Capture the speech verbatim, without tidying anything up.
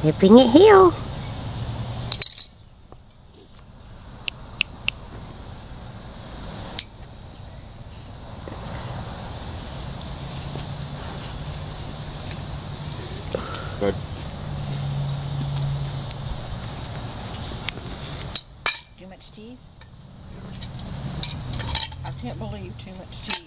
Nipping it heel. Good. Too much cheese? I can't believe too much cheese.